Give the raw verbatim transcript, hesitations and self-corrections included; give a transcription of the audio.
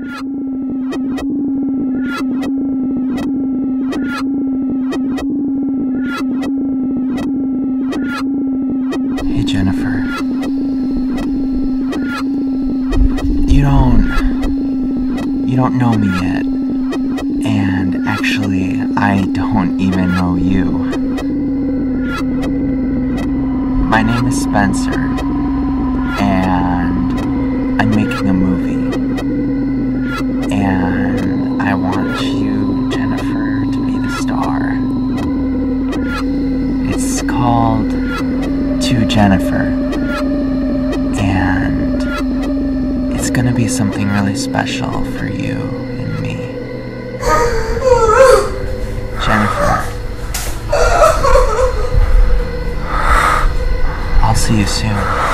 Hey, Jennifer. You don't... You don't know me yet. And actually, I don't even know you. My name is Spencer. And I'm making a movie. And I want you, Jennifer, to be the star. It's called To Jennifer. And it's gonna be something really special for you and me. Jennifer. I'll see you soon.